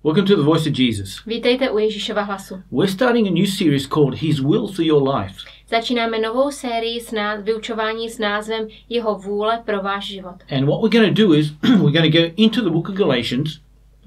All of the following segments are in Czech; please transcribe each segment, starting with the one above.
Welcome to the Voice of Jesus. Vítejte u Ježíšova hlasu. We're starting a new series called His Will for Your Life. Začínáme novou sérii vyučování s názvem Jeho vůle pro váš život. And what we're going to do is we're going to go into the book of Galatians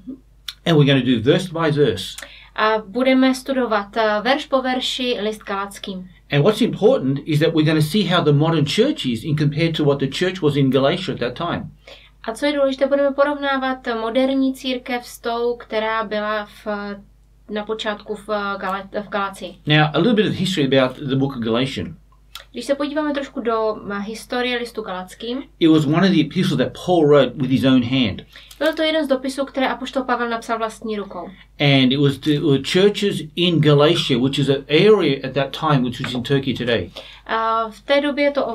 and we're going to do verse by verse. A budeme studovat verš po verši list Galackým. And what's important is that we're going to see how the modern church is in compared to what the church was in Galatia at that time. A co je důležité, budeme porovnávat moderní církev s tou, která byla na počátku v Galacii. Now, a little bit of history about the book of Galatians. Když se podíváme trošku do historie listu Galackým, It was one of the epistles that Paul wrote with his own hand. byl to jeden z dopisů, které apoštol Pavel napsal vlastní rukou. And it was to churches in Galatia, which is an area at that time which was in Turkey today. A v té době to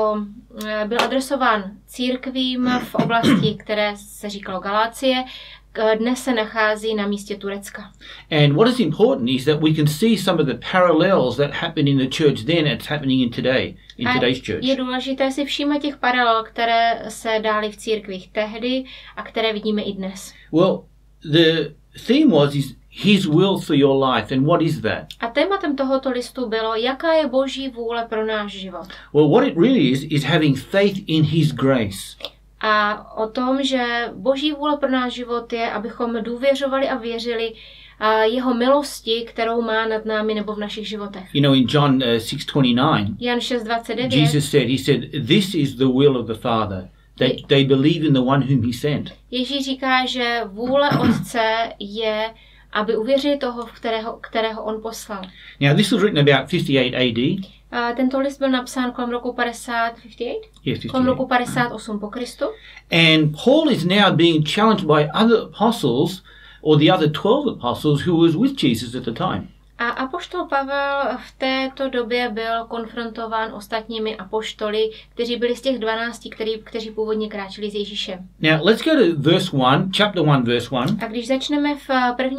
byl adresován církvím v oblasti, které se říkalo Galácie, dnes se nachází na místě Turecka. And what is important is that we can see some of the parallels that happened in the church then and it's happening in today's church. Je důležité si všímat těch paralel, které se dály v církvích tehdy a které vidíme i dnes. Well, the theme is His will for your life, and what is that? A tématem tohoto listu bylo, jaká je Boží vůle pro náš život. Well, what it really is having faith in His grace. A o tom, že Boží vůle pro náš život je, abychom důvěřovali a věřili jeho milosti, kterou má nad námi nebo v našich životech. You know, in John 6:29, Jan 6:29, Jesus said, this is the will of the Father, that they believe in the one whom He sent. Ježíš říká, že vůle Otce je, aby uvěřili toho, kterého on poslal. Now, this was written about 58 AD. Tento list byl napsán kolem roku 58? Yes, 58. Kolem roku 58 po Kristu. And Paul is now being challenged by other apostles, or the other 12 apostles who was with Jesus at the time. A apoštol Pavel v této době byl konfrontován ostatními apoštoly, kteří byli z těch 12, kteří původně kráčeli s Ježíšem. Now, let's go to chapter 1, verse 1. A když začneme v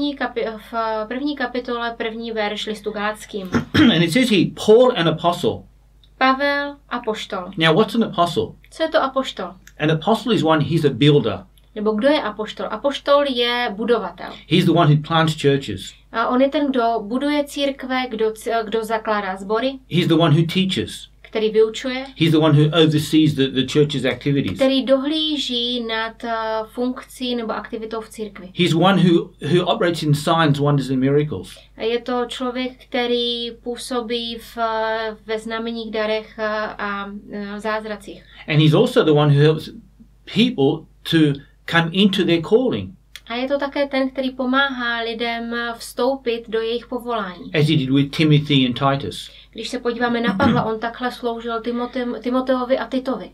první kapitole, první verš listu Galackým. And it says here, Paul an apostle. Pavel, apoštol. Now, what's an apostle? Co je to apoštol? An apostle is one, he's a builder. Nebo kdo je apoštol? Apoštol je budovatel. He's the one who plants churches. A on je ten, kdo buduje církve, kdo zakládá sbory. He's the one who teaches. Který vyučuje. He's the one who oversees the church's activities. Který dohlíží nad funkcí nebo aktivitou v církvi. He's one who operates in signs, wonders and miracles. A je to člověk, který působí ve znameních, darech a zázracích. And he's also the one who helps people to come into their calling. A je to také ten, který pomáhá lidem vstoupit do jejich povolání. As he did with Timothy and Titus. Když se podíváme na Pavla, on takhle sloužil Timoteovi a Titovi.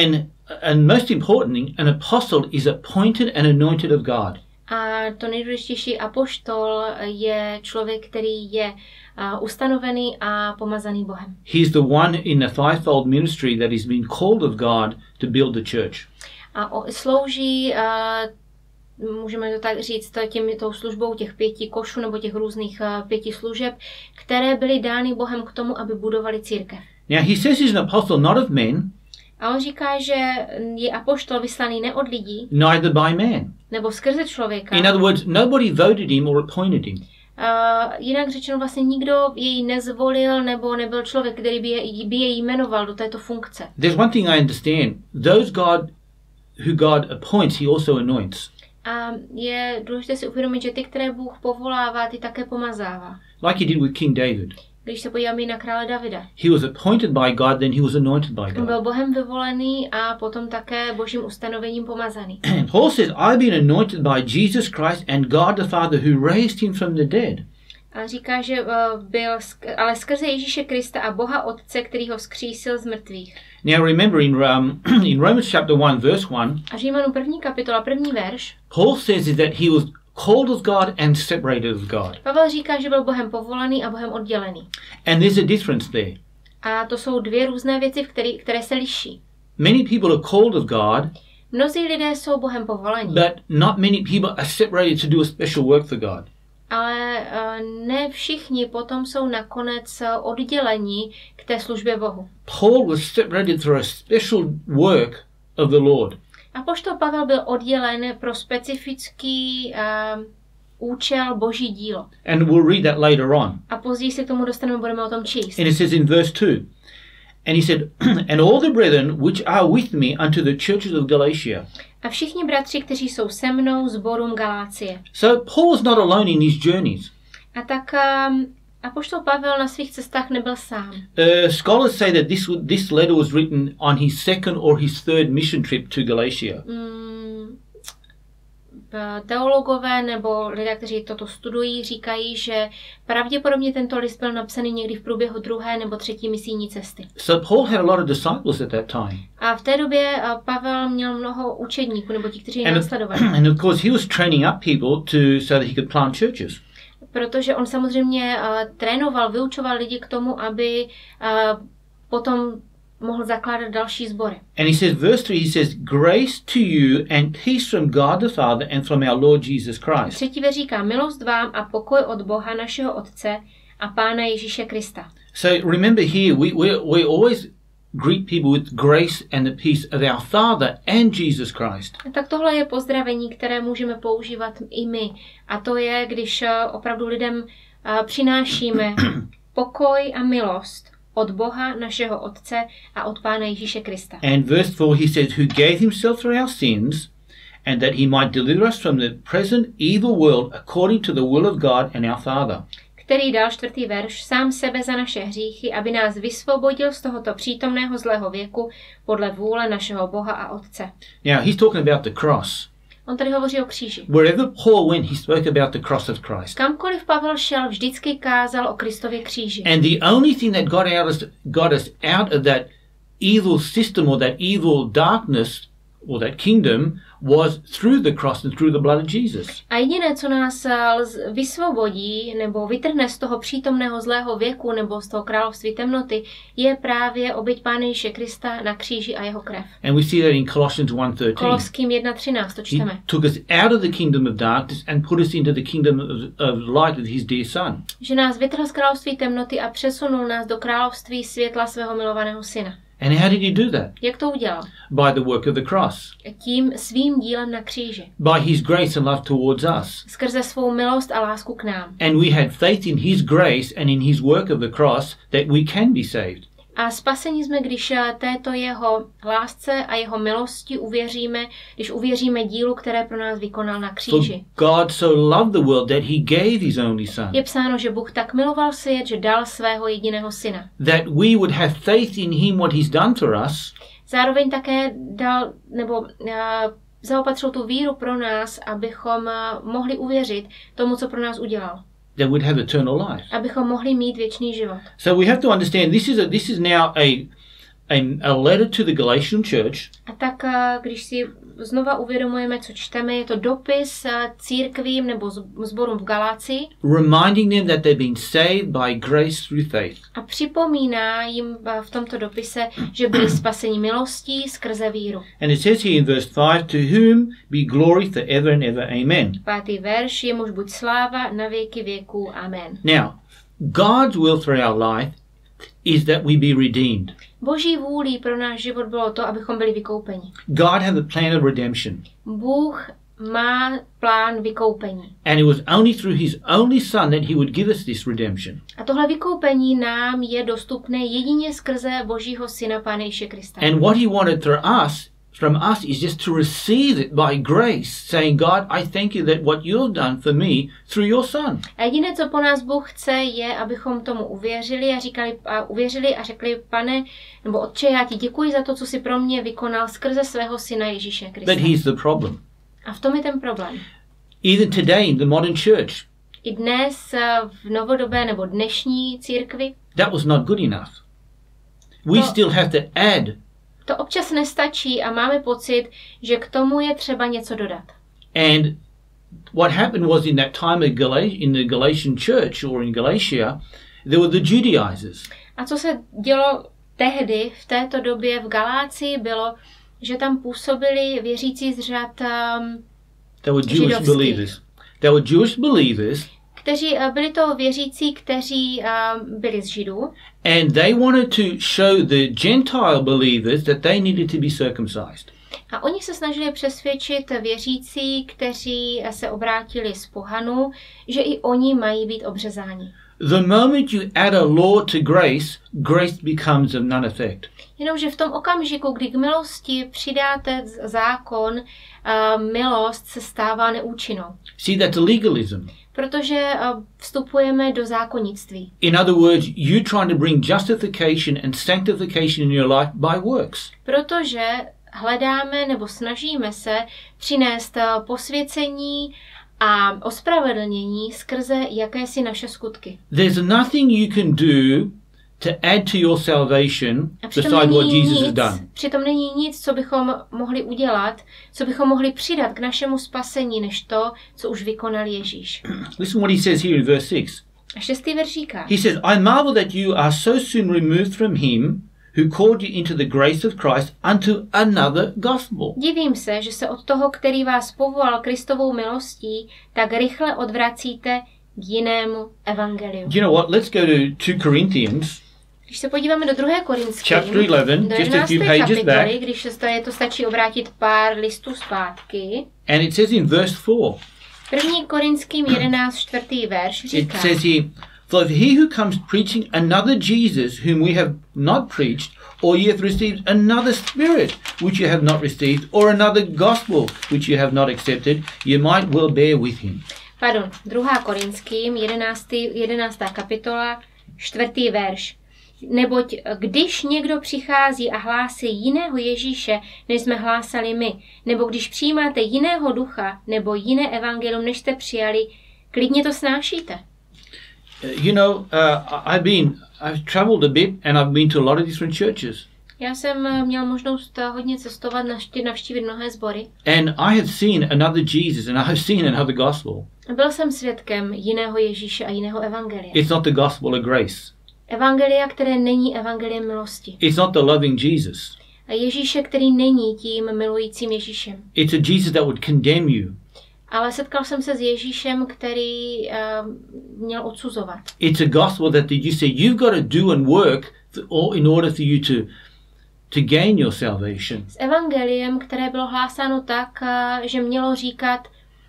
And most importantly, an apostle is appointed and anointed of God. A to nejdůležitější, apoštol je člověk, který je ustanovený a pomazaný Bohem. He's the one in the fivefold ministry that has been called of God to build the church. A slouží, můžeme to tak říct, tou službou těch 5 košů nebo těch různých 5 služeb, které byly dány Bohem k tomu, aby budovali církev. Now he says he's an apostle not of men. A on říká, že je apoštol vyslaný ne od lidí, neither by man. Nebo skrze člověka. In other words, nobody voted him or appointed him. Jinak řečeno, vlastně nikdo jej nezvolil nebo nebyl člověk, který by jej jmenoval do této funkce. There's one thing I understand. Those who God appoints, he also anoints. A je důležité si uvědomit, že ty, které Bůh povolává, ty také pomazává. Like he did with King David. Když se podíváme na krále Davida. He was appointed by God, then he was anointed by God. Byl Bohem vyvolený a potom také Božím ustanovením pomazaný. And Paul says, I've been anointed by Jesus Christ and God the Father who raised him from the dead. A říká, že byl ale skrze Ježíše Krista a Boha Otce, který ho vzkřísil z mrtvých. Now remember in Romans chapter 1 verse 1. A Římanům 1. kapitola 1. verš. Paul says that he was called of God and separated of God. Pavel říká, že byl Bohem povolaný a Bohem oddělený. And there's a difference there. A to jsou dvě různé věci, které se liší. Many people are called of God. Mnozí lidé jsou Bohem povolaní. But not many people are separated to do a special work for God. Ale ne všichni potom jsou nakonec odděleni k té službě Bohu. Paul was separated for a special work of the Lord. Apoštol Pavel byl oddělen pro specifický účel, boží dílo. And we'll read that later on. A později se k tomu dostaneme, budeme o tom číst. And it says in verse 2, and he said, and all the brethren which are with me unto the churches of Galatia. A všichni bratři, kteří jsou se mnou, sborům Galácie. So Paul was not alone in his journeys. A tak apoštol Pavel na svých cestách nebyl sám. Scholars say that this letter was written on his second or his third mission trip to Galatia. Teologové nebo lidé, kteří toto studují, říkají, že pravděpodobně tento list byl napsaný někdy v průběhu 2. nebo 3. misijní cesty. So Paul had a lot of disciples at that time. A v té době Pavel měl mnoho učedníků, nebo ti, kteří jej následovali. And of course he was training up people so that he could plant churches. Protože on samozřejmě trénoval, vyučoval lidi k tomu, aby potom mohl zakládat další sbory. And he says, verse 3, he says, grace to you and peace from God the Father and from our Lord Jesus Christ. 3. verš říká, milost vám a pokoj od Boha našeho Otce a Pána Ježíše Krista. So remember here, we always greet people with grace and the peace of our Father and Jesus Christ. Tak tohle je pozdravení, které můžeme používat i my. A to je, když opravdu lidem přinášíme pokoj a milost od Boha, našeho Otce a od Pána Ježíše Krista. And verse 4, he says, who gave himself for our sins, and that he might deliver us from the present evil world according to the will of God and our Father. Který dal 4. verš, sám sebe za naše hříchy, aby nás vysvobodil z tohoto přítomného zlého věku podle vůle našeho Boha a Otce. Now, he's talking about the cross. On tady hovoří o kříži. Wherever Paul went, he spoke about the cross of Christ. Kamkoliv Pavel šel, vždycky kázal o Kristově kříži. And the only thing that got us out of that evil system or that evil darkness or that kingdom was through the cross and through the blood of Jesus. A jediné, co nás vysvobodí nebo vytrhne z toho přítomného zlého věku nebo z toho království temnoty, je právě oběť Pána Ježíše Krista na kříži a jeho krev. And we see that in Colossians 1:13. Koloským 1:13 to čteme. He took us out of the kingdom of darkness and put us into the kingdom of light with his dear son. Že nás vytrhl z království temnoty a přesunul nás do království světla svého milovaného syna. And how did he do that? Jak to udělal? By the work of the cross. Tím svým dílem na kříži. By his grace and love towards us. Skrze svou milost a lásku k nám. And we had faith in his grace and in his work of the cross that we can be saved. A spasení jsme, když této jeho lásce a jeho milosti uvěříme, když uvěříme dílu, které pro nás vykonal na kříži. God so loved the world that he gave his only son. Je psáno, že Bůh tak miloval svět, že dal svého jediného syna. That we would have faith in him what he's done for us. Zároveň také dal nebo zaopatřil tu víru pro nás, abychom mohli uvěřit tomu, co pro nás udělal. That would have eternal life. Abychom mohli mít věčný život. So we have to understand this is now a letter to the Galatian church. A tak když si znova uvědomujeme, co čteme, je to dopis církvím nebo sborům v Galácii. Reminding them that they've been saved by grace through faith. A připomíná jim v tomto dopise, že byli spaseni milostí skrze víru. And it says here in verse 5, to whom be glory forever and ever. Amen. 5. verš, jemuž buď sláva na věky věků. Amen. Now, God's will for our life is that we be redeemed. Boží vůlí pro náš život bylo to, abychom byli vykoupeni. God had a plan of redemption. Bůh má plán vykoupení. And it was only through his only son that he would give us this redemption. A tohle vykoupení nám je dostupné jedině skrze Božího syna Pána Ježíše Krista. And what he wanted from us is just to receive it by grace, saying, God, I thank you that what you've done for me through your son. A jediné, co po nás Bůh chce, je, abychom tomu uvěřili a řekli, Pane, nebo Otče, já ti děkuji za to, co jsi pro mě vykonal skrze svého syna Ježíše Krista. But here's the problem. A v tom je ten problém. Even today in the modern church, i dnes v novodobé nebo dnešní církvi, that was not good enough. We still have to add. To občas nestačí a máme pocit, že k tomu je třeba něco dodat. And what happened was in that time in the Galatian church or in Galatia, there were the Judaizers. A co se dělo tehdy, v této době v Galácii, bylo, že tam působili věřící z řad židovských. There were Jewish believers, kteří byli to věřící, kteří byli z Židů. And they wanted to show the Gentile believers that they needed to be circumcised. A oni se snažili přesvědčit věřící, kteří se obrátili z pohanu, že i oni mají být obřezáni. The moment you add a law to grace, grace becomes of none effect. Jenomže v tom okamžiku, kdy k milosti přidáte zákon, milost se stává neúčinnou. See, that's legalism. Protože vstupujeme do zákonnictví. In other words, you trying to bring justification and sanctification in your life by works. Protože hledáme nebo snažíme se přinést posvěcení a ospravedlnění skrze jakési naše skutky. There's nothing you can do to add to your salvation beside what Jesus has done. Přitom není nic, co bychom mohli udělat, co bychom mohli přidat k našemu spasení, než to, co už vykonal Ježíš. Listen what he says here in verse 6. A 6. verš říká. He says, I marvel that you are so soon removed from him who called you into the grace of Christ unto another gospel. Divím se, že se od toho, který vás povolal Kristovou milostí, tak rychle odvracíte k jinému evangeliu. You know what? Let's go to 2 Corinthians. Když se podíváme do 2. Korinským, Chapter 11, do just a 11. few pages kapitoly, back. když se to stačí obrátit pár listů zpátky. And it says in verse 4. 1. Korinským 11. 4. verš It říká. says here, for if he who comes preaching another Jesus whom we have not preached, or ye have received another spirit which you have not received, or another gospel which you have not accepted, you might well bear with him. Pardon, 2. Korinským 11. kapitola 4. verš. Neboť když někdo přichází a hlásí jiného Ježíše, než jsme hlásali my, nebo když přijímáte jiného ducha, nebo jiné evangelium, než jste přijali, klidně to snášíte. You know, I've traveled a bit and I've been to a lot of different churches. Já jsem měl možnost hodně cestovat, navštívit mnohé sbory. And I have seen another Jesus and I have seen another gospel. Byl jsem svědkem jiného Ježíše a jiného evangelia. It's not the gospel of grace. Evangelia, které není evangeliem milosti. It's not the loving Jesus. A Ježíše, který není tím milujícím Ježíšem. It's a Jesus that would condemn you. Ale setkal jsem se s Ježíšem, který měl odsuzovat. It's a gospel that you say you've got to do and work in order for you to gain your salvation. S evangeliem, které bylo hlásáno tak, že mělo říkat,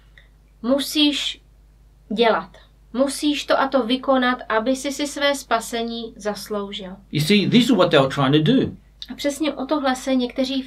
musíš dělat. Musíš to a to vykonat, aby si své spasení zasloužil. You see, this is what they were trying to do. A přesně o tohle se někteří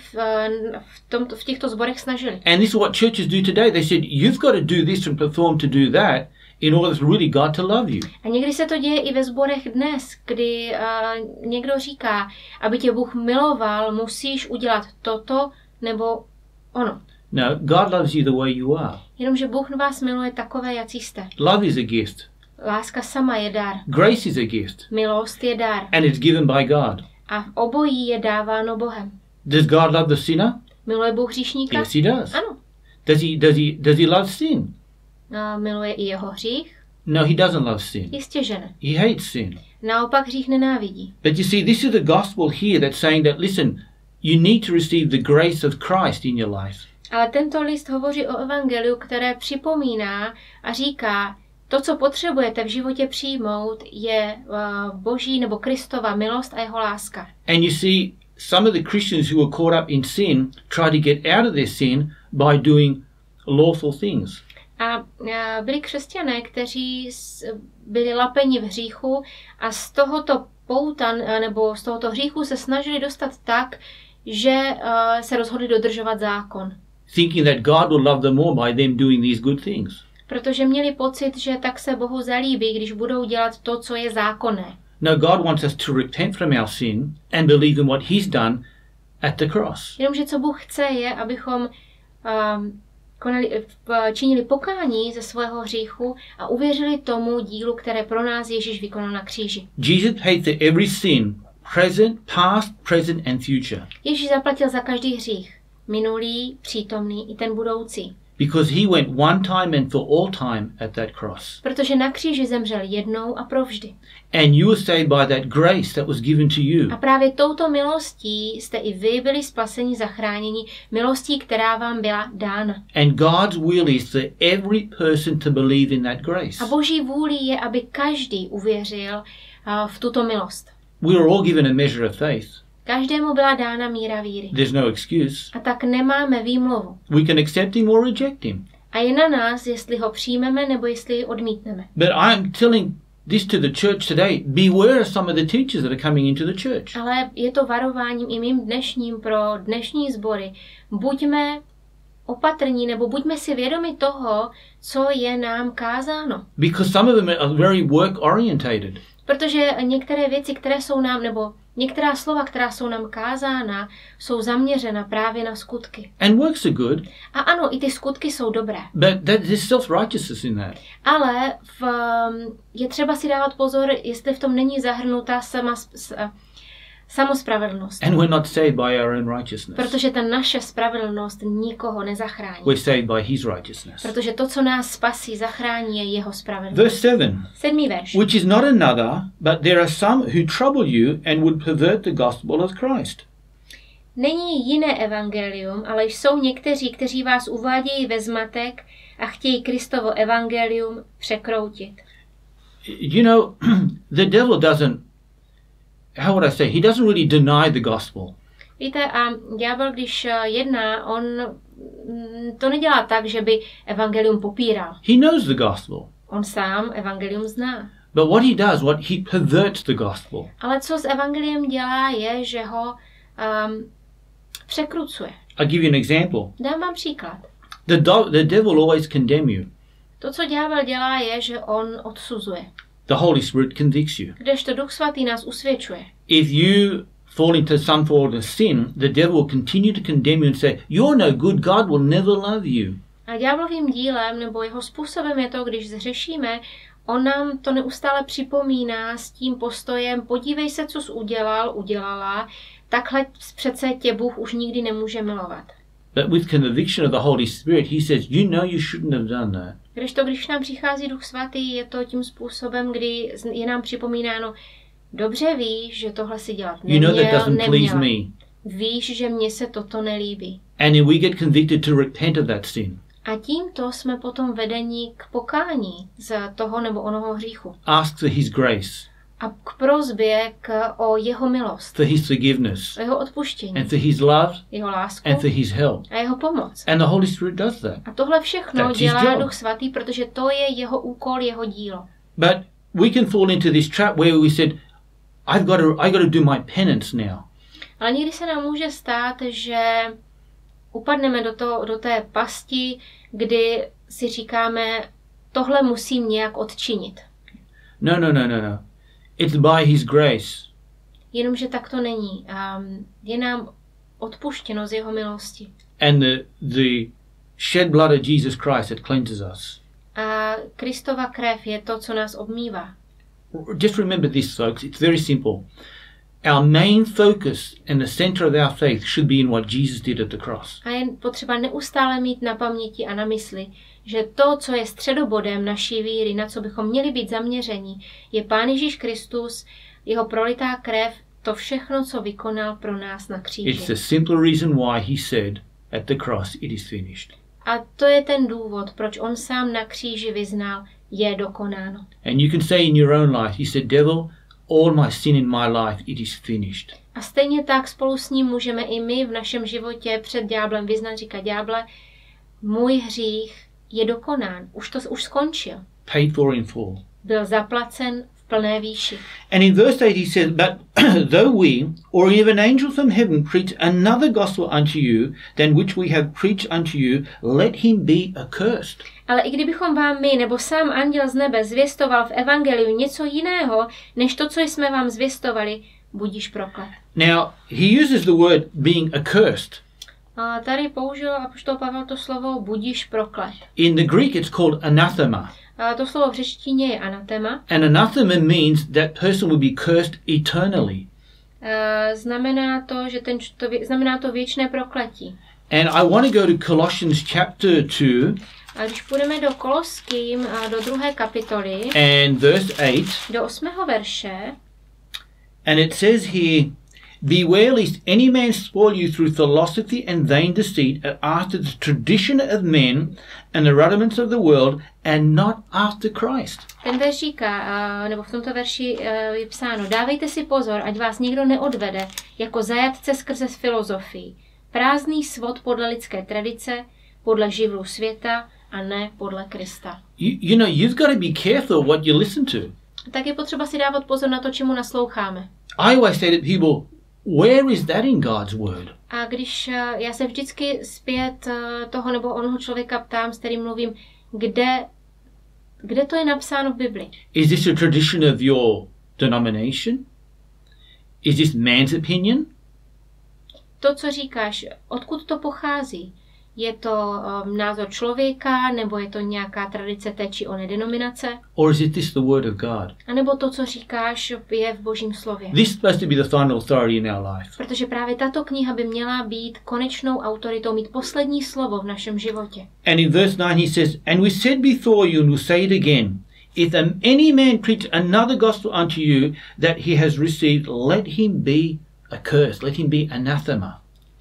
v těchto sborech snažili. And this is what churches do today. They said, you've got to do this and perform to do that in order for really God to love you. A někdy se to děje i ve sborech dnes, kdy někdo říká, aby tě Bůh miloval, musíš udělat toto nebo ono. No, God loves you the way you are. Jenomže Bůh vás miluje takové, jací jste. Love is a gift. Láska sama je dar. Grace is a gift. Milost je dar. And it's given by God. A obojí je dáváno Bohem. Does God love the sinner? Miluje Bůh hříšníka? Yes, he does. Ano. Does he love sin? A miluje i jeho hřích? No, he doesn't love sin. Jistě, že ne. He hates sin. Naopak hřích nenávidí. But you see, this is the gospel here that's saying that, listen, you need to receive the grace of Christ in your life. Ale tento list hovoří o evangeliu, které připomíná a říká, to, co potřebujete v životě přijmout, je Boží nebo Kristova milost a jeho láska. And you see, some of the Christians who were caught up in sin try to get out of their sin by doing lawful things. A byli křesťané, kteří byli lapeni v hříchu a z tohoto pouta nebo z tohoto hříchu se snažili dostat tak, že se rozhodli dodržovat zákon. Thinking that God will love them more by them doing these good things. Protože měli pocit, že tak se Bohu zalíbí, když budou dělat to, co je zákonné. No, God wants us to repent from our sin and believe in what he's done at the cross. Jenomže co Bůh chce je, abychom činili pokání ze svého hříchu a uvěřili tomu dílu, které pro nás Ježíš vykonal na kříži. Jesus paid for every sin, present, past, present and future. Ježíš zaplatil za každý hřích, minulý, přítomný i ten budoucí. Because he went one time and for all time at that cross. Protože na kříži zemřel jednou a provždy. And you were saved by that grace that was given to you. A právě touto milostí jste i vy byli spaseni, zachráněni, milostí, která vám byla dána. And God's will is for every person to believe in that grace. A Boží vůlí je, aby každý uvěřil v tuto milost. We are all given a measure of faith. Každému byla dána míra víry. There's no excuse. A tak nemáme výmluvu. We can accept him or reject him. A je na nás, jestli ho přijmeme nebo jestli ji odmítneme. But I'm telling this to the church today. Beware of some of the teachers that are coming into the church. Ale je to varováním i mým dnešním pro dnešní sbory. Buďme opatrní nebo buďme si vědomi toho, co je nám kázáno. Because some of them are very work orientated. Protože některé věci, které jsou nám, nebo některá slova, která jsou nám kázána, jsou zaměřena právě na skutky. And works are good. A ano, i ty skutky jsou dobré. But there's self-righteousness in that. Ale je třeba si dávat pozor, jestli v tom není zahrnutá samospravedlnost. And we're not saved by our own righteousness. Protože ta naše spravedlnost nikoho nezachrání. We're saved by his righteousness. Protože to, co nás spasí, zachrání, je jeho spravedlnost. Verse 7. 7. verš. Which is not another, but there are some who trouble you and would pervert the gospel of Christ. Není jiné evangelium, ale jsou někteří, kteří vás uvádějí ve zmatek a chtějí Kristovo evangelium překroutit. You know, the devil doesn't, how would I say, he doesn't really deny the gospel. Víte, a ďábel, když jedná, on to nedělá tak, že by evangelium popíral. He knows the gospel. On sám evangelium zná. But what he does, he perverts the gospel. Ale co s evangeliem dělá, je, že ho překrucuje. I'll give you an example. Dám vám příklad. The devil always condemn you. To, co ďábel dělá, je, že on odsuzuje. The Holy Spirit convicts you. Kdežto Duch Svatý nás usvědčuje. If you fall into some form of sin, the devil will continue to condemn you and say, you're no good, God will never love you. A ďáblovým dílem nebo jeho způsobem je to, když zhřešíme, on nám to neustále připomíná s tím postojem, podívej se, co jsi udělala, takhle přece tě Bůh už nikdy nemůže milovat. But with conviction of the Holy Spirit, he says, you know you shouldn't have done that. Když nám přichází Duch Svatý, je to tím způsobem, kdy je nám připomínáno, dobře víš, že tohle si dělat neměla. Víš, že mně se toto nelíbí. And we get convicted to repent of that sin. A tímto jsme potom vedeni k pokání z toho nebo onoho hříchu. Ask for his grace. A k prosbě o jeho milost. For his forgiveness. O jeho odpuštění. And for his love. Jeho lásku. And for his help. A jeho pomoc. And the Holy Spirit does that. A tohle všechno dělá Duch Svatý, protože to je jeho úkol, jeho dílo. But we can fall into this trap where we said, I got to do my penance now. Ale někdy se nám může stát, že upadneme do té pasti, kdy si říkáme, tohle musím nějak odčinit. No. It's by his grace. Jenomže tak to není. Je nám odpuštěno z jeho milosti. And the shed blood of Jesus Christ that cleanses us. A Kristova krev je to, co nás obmývá. Just remember this, folks. It's very simple. Our main focus and the center of our faith should be in what Jesus did at the cross. A je potřeba neustále mít na paměti a na mysli, že to, co je středobodem naší víry, na co bychom měli být zaměření, je Pán Ježíš Kristus, jeho prolitá krev, to všechno, co vykonal pro nás na kříži. It's the simple reason why he said at the cross, it is finished. A to je ten důvod, proč on sám na kříži vyznal, je dokonáno. And you can say in your own life, he said, devil, all my sin in my life, it is finished. A stejně tak spolu s ním můžeme i my v našem životě před ďáblem vyznat, říkat ďáble, můj hřích je dokonán, už skončil. Paid for in full. Byl zaplacen v plné výši. And in verse 8 he says, but though we, or even angels from heaven, preach another gospel unto you, than which we have preached unto you, let him be accursed. Ale i kdybychom vám my, nebo sám anděl z nebe zvěstoval v evangeliu něco jiného, než to, co jsme vám zvěstovali, budíš proklet. Now, he uses the word being accursed. A tady použil apoštol Pavel to slovo budíš proklet. In the Greek it's called anathema. A to slovo v řečtině je anatema. And anathema means that person will be cursed eternally. Znamená to, že znamená to věčné prokletí. And I want to go to Colossians chapter 2. A když půjdeme do Koloským, do 2. kapitoly, and verse 8, do 8. verše, and it says here, Beware lest any man spoil you through philosophy and vain deceit, after the tradition of men and the rudiments of the world, and not after Christ. Ten verš říká, nebo v tomto verši je psáno, dávejte si pozor, ať vás nikdo neodvede jako zajatce skrze filozofii. Prázdný svod podle lidské tradice, podle živlu světa a ne podle Krista. You know, you've got to be careful what you listen to. Tak je potřeba si dávat pozor na to, čemu nasloucháme. I always say to people, where is that in God's word? A když já se vždycky zpět toho nebo onoho člověka ptám, s kterým mluvím, kde to je napsáno v Bibli? Is this a tradition of your denomination? Is this man's opinion? To, co říkáš, odkud to pochází? Je to názor člověka, nebo je to nějaká tradice té či oné denominace? Or is it this the word of God? A nebo to, co říkáš, je v Božím slově? This is supposed to be the final authority in our life. Protože právě tato kniha by měla být konečnou autoritou, mít poslední slovo v našem životě. And in verse 9 he says, and we said before you, and we'll say it again, if any man preach another gospel unto you that he has received, let him be accursed, let him be anathema.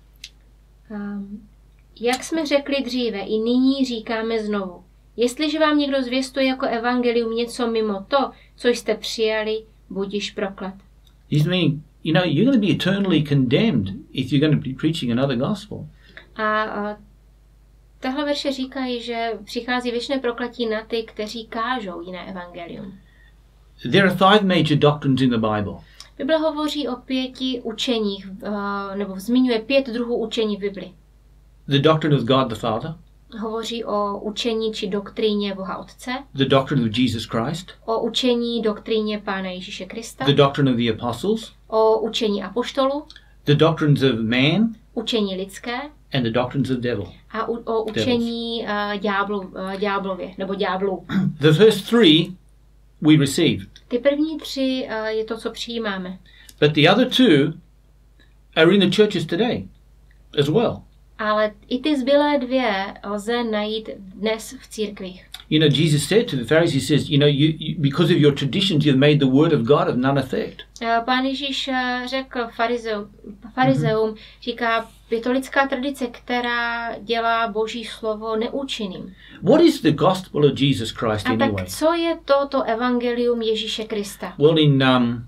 Jak jsme řekli dříve, i nyní říkáme znovu. Jestliže vám někdo zvěstuje jako evangelium něco mimo to, co jste přijali, budiš proklet. He's meaning, you know, you're going to be eternally condemned if you're going to be preaching another gospel. A tahle verše říkají, že přichází věčné prokletí na ty, kteří kážou jiné evangelium. There are 5 major doctrines in the Bible. Bible hovoří o 5 učeních, nebo zmiňuje 5 druhů učení v Bibli. The doctrine of God the Father. Hovoří o učení či doktríně Boha Otce. The doctrine of Jesus Christ. O učení doktríně Pána Ježíše Krista. The doctrine of the apostles. O učení apoštolů. The doctrines of man. Učení lidské. And the doctrines of devil. A o učení ďáblově, nebo ďáblů. The first 3 we receive. Ty první 3 je to, co přijímáme. But the other 2 are in the churches today as well. Ale i ty zbylé 2 lze najít dnes v církvích. You know, Jesus said to the Pharisees, he says, you know, you because of your traditions, you've made the word of God of none effect. Pán Ježíš řekl farizeum, říká, je to lidská tradice, která dělá Boží slovo neúčinným. What is the gospel of Jesus Christ anyway? A tak co je to evangelium Ježíše Krista? Well, in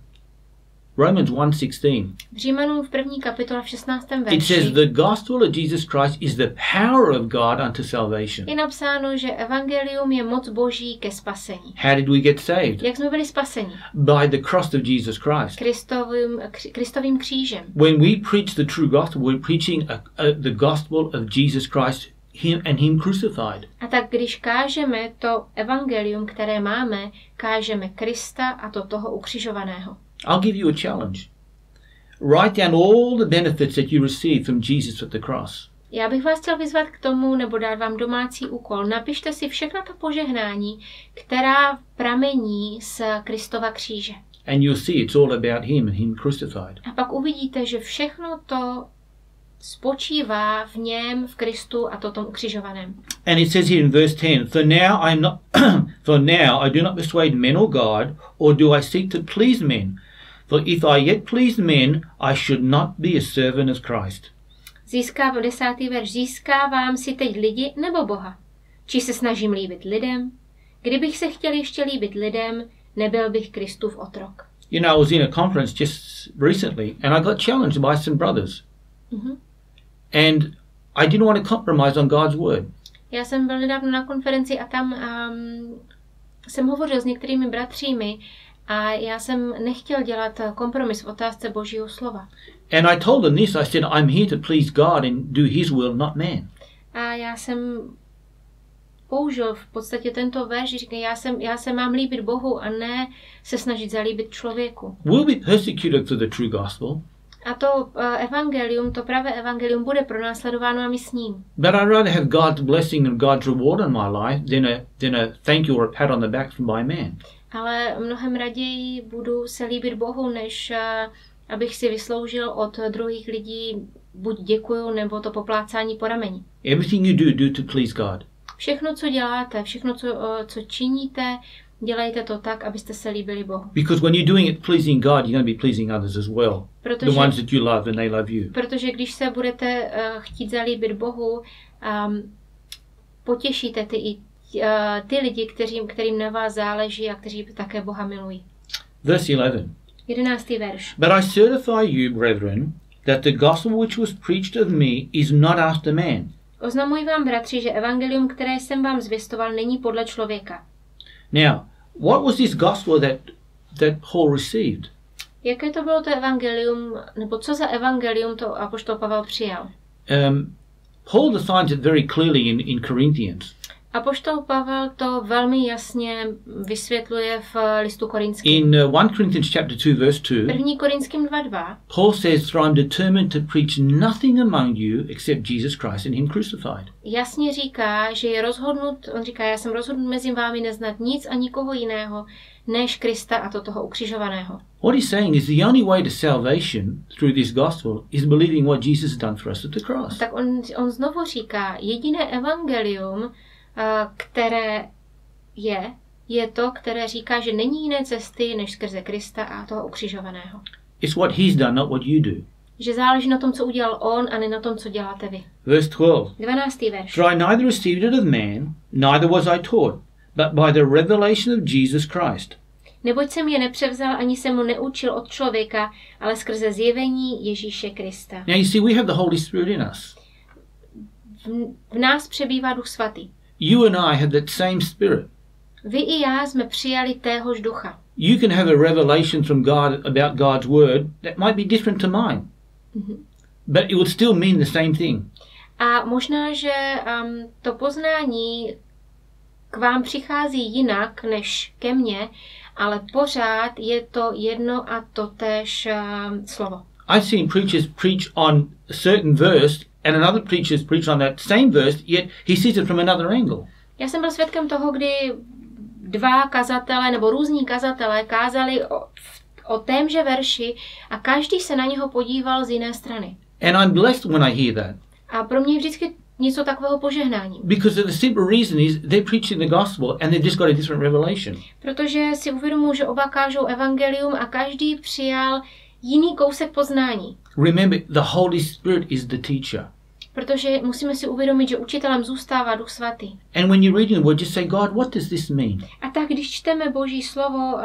Romans 1:16. V Římanům v 1. kapitole v 16. verši. It says the gospel of Jesus Christ is the power of God unto salvation. Je napsáno, že evangelium je moc Boží ke spasení. How did we get saved? Jak jsme byli spaseni? By the cross of Jesus Christ. Kristovým křížem. When we preach the true gospel, we're preaching the gospel of Jesus Christ, him and him crucified. A tak když kážeme to evangelium, které máme, kážeme Krista a to toho ukřižovaného. I'll give you a challenge. Write down all the benefits that you received from Jesus at the cross. Já bych vás chtěl vyzvat k tomu, nebo dát vám domácí úkol. Napište si všechna ta požehnání, která pramení z Kristova kříže. And you'll see it's all about him and him crucified. A pak uvidíte, že všechno to spočívá v něm, v Kristu a to tom ukřižovaném. And it says here in verse 10, for now I do not persuade men or God, or do I seek to please men. For if I yet pleased men, I should not be a servant of Christ. 10. verš. Získávám si teď lidi nebo Boha? Či se snažím líbit lidem? Kdybych se chtěl ještě líbit lidem, nebyl bych Kristův otrok. You know, I was in a conference just recently, and I got challenged by some brothers. Mm-hmm. And I didn't want to compromise on God's word. Já jsem byl nedávno na konferenci a tam jsem hovořil s některými bratřími a já jsem nechtěl dělat kompromis v otázce Božího slova. And I told them this, I said, I'm here to please God and do his will, not man. A já jsem použil v podstatě tento verš, říkám, já se mám líbit Bohu a ne se snažit zalíbit člověku. We'll be persecuted for the true gospel. A to evangelium, to pravé evangelium bude pronásledováno a my s ním. But I'd rather have God's blessing and God's reward on my life than a thank you or a pat on the back from by man. Ale mnohem raději budu se líbit Bohu, než abych si vysloužil od druhých lidí buď děkuju, nebo to poplácání po rameni. Everything you do to please God. Všechno, co děláte, všechno, co činíte, dělejte to tak, abyste se líbili Bohu. Because when you're doing it pleasing God, you're going to be pleasing others as well. Protože, the ones that you love and they love you. Protože když se budete chtít zalíbit Bohu, potěšíte ty lidi, kterým na vás záleží a kteří také Boha milují. Verse 11. 11. verš. But I certify you, brethren, that the gospel which was preached of me is not after man. Oznamuji vám, bratři, že evangelium, které jsem vám zvěstoval, není podle člověka. Now, what was this gospel that Paul received? Jaké to bylo to evangelium, nebo co za evangelium to apoštol Pavel přijal? Paul defines it very clearly in Corinthians. Apoštol Pavel to velmi jasně vysvětluje v listu Korinským. In 1 Corinthians chapter 2 verse 2, 1. Korinským 2:2, Paul says, "For I'm determined to preach nothing among you except Jesus Christ and him crucified." jasně říká, že je rozhodnut, on říká, já jsem rozhodnut mezi vámi neznat nic a nikoho jiného, než Krista a to toho ukřižovaného. What he's saying is the only way to salvation through this gospel is believing what Jesus has done for us at the cross. Tak on znovu říká, jediné evangelium, které je to, které říká, že není jiné cesty, než skrze Krista a toho ukřižovaného. It's what he's done, not what you do. Že záleží na tom, co udělal on, a ne na tom, co děláte vy. Verse 12. 12. verš. For I neither received it of man, neither was I taught, but by the revelation of Jesus Christ. Neboť jsem je nepřevzal, ani jsem mu neučil od člověka, ale skrze zjevení Ježíše Krista. Now you see, we have the Holy Spirit in us. V nás přebývá Duch Svatý. You and I have that same spirit. Vy i já jsme přijali téhož ducha. You can have a revelation from God about God's word that might be different to mine. But it would still mean the same thing. A možná, že to poznání k vám přichází jinak než ke mně, ale pořád je to jedno a totéž slovo. I've seen preachers preach on a certain verse and another preacher preach on that same verse, yet he sees it from another angle. Já jsem byl svědkem toho, kdy dva kazatelé nebo různí kazatelé kázali o témže verši a každý se na něho podíval z jiné strany. And I'm blessed when I hear that. A pro mě je vždycky něco takového požehnání. Because the simple reason is they're preaching the gospel and they've just got a different revelation. Protože si uvědomuji, že oba kážou evangelium a každý přijal jiný kousek poznání. Remember, the Holy Spirit is the teacher. Protože musíme si uvědomit, že učitelem zůstává Duch Svatý. And when you're reading the word, just say, God, what does this mean? A tak, když čteme Boží slovo,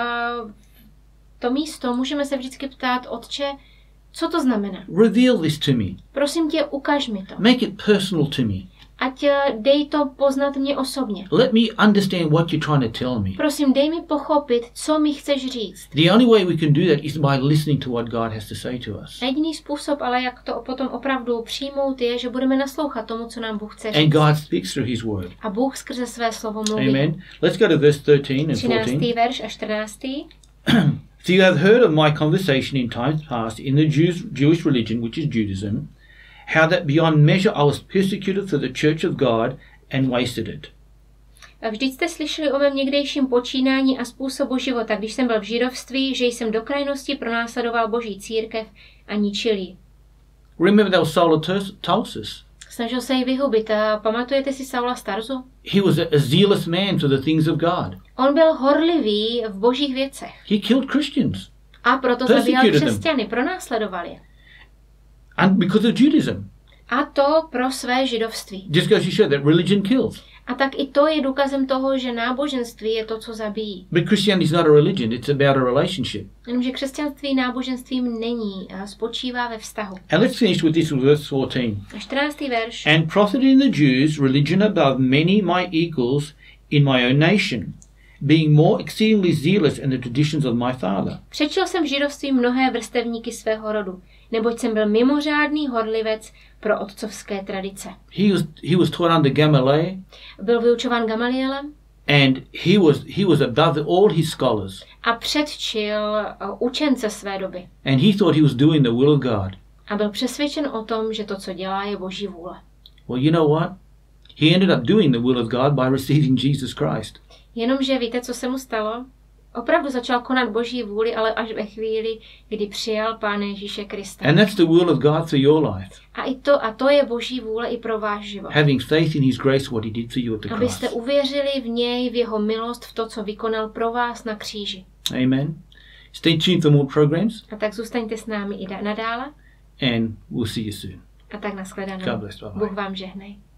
to místo, můžeme se vždycky ptát, Otče, co to znamená? Reveal this to me. Prosím tě, ukaž mi to. Make it personal to me. Ať dej to poznat mě osobně. Let me understand what you're trying to tell me. Prosím, dej mi pochopit, co mi chceš říct. The only way we can do that is by listening to what God has to say to us. Jediný způsob, ale jak to potom opravdu přijmout, je, že budeme naslouchat tomu, co nám Bůh chce říct. And God speaks through his word. A Bůh skrze své slovo mluví. Amen. Let's go to verse 13 and 13. 14. verš a 14. So you have heard of my conversation in times past in the Jewish religion, which is Judaism, how that beyond measure I was persecuted for the church of God and wasted it. Vždyť jste slyšeli o mém někdejším počínání a způsobu života, když jsem byl v židovství, že jsem do krajnosti pronásledoval Boží církev a ničil ji. Remember that was Saul of Tarsus. Snažil se jí vyhubit. A pamatujete si Saula z Tarzu? He was a zealous man for the things of God. On byl horlivý v božích věcech. He killed Christians. A proto zabíjal křesťany, pronásledoval je. And because of Judaism. A to pro své židovství. Just goes to show that religion kills. A tak i to je důkazem toho, že náboženství je to, co zabíjí. But Christianity is not a religion, it's about a relationship. Jenomže křesťanství náboženstvím není, spočívá ve vztahu. And let's finish with this with verse 14. 14. verš. And profited in the Jews religion above many my equals in my own nation, being more exceedingly zealous in the traditions of my father. Přečil jsem v židovství mnohé vrstevníky svého rodu, neboť jsem byl mimořádný horlivec pro otcovské tradice. He was taught under Gamaliel. Byl vyučován Gamalielem. And he was above all his scholars. A předčil učence své doby. And he thought he was doing the will of God. A byl přesvědčen o tom, že to, co dělá, je Boží vůle. Well, you know what? He ended up doing the will of God by receiving Jesus Christ. Jenomže víte, co se mu stalo? Opravdu začal konat Boží vůli, ale až ve chvíli, kdy přijal Pána Ježíše Krista. And that's the will of God for your life. A to je Boží vůle i pro váš život. Having faith in his grace, what he did for you at the cross. Abyste uvěřili v něj, v jeho milost, v to, co vykonal pro vás na kříži. Amen. Stay tuned for more programs. A tak zůstaňte s námi i nadále. And we'll see you soon. A tak nashledanou. God bless. Bye-bye. Bůh vám žehnej.